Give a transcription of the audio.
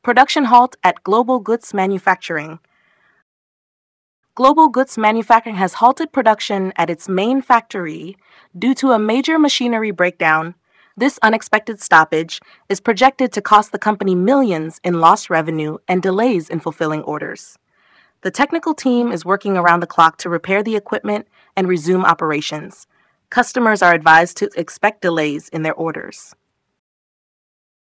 Production halt at Global Goods Manufacturing. Global Goods Manufacturing has halted production at its main factory due to a major machinery breakdown. This unexpected stoppage is projected to cost the company millions in lost revenue and delays in fulfilling orders. The technical team is working around the clock to repair the equipment and resume operations. Customers are advised to expect delays in their orders.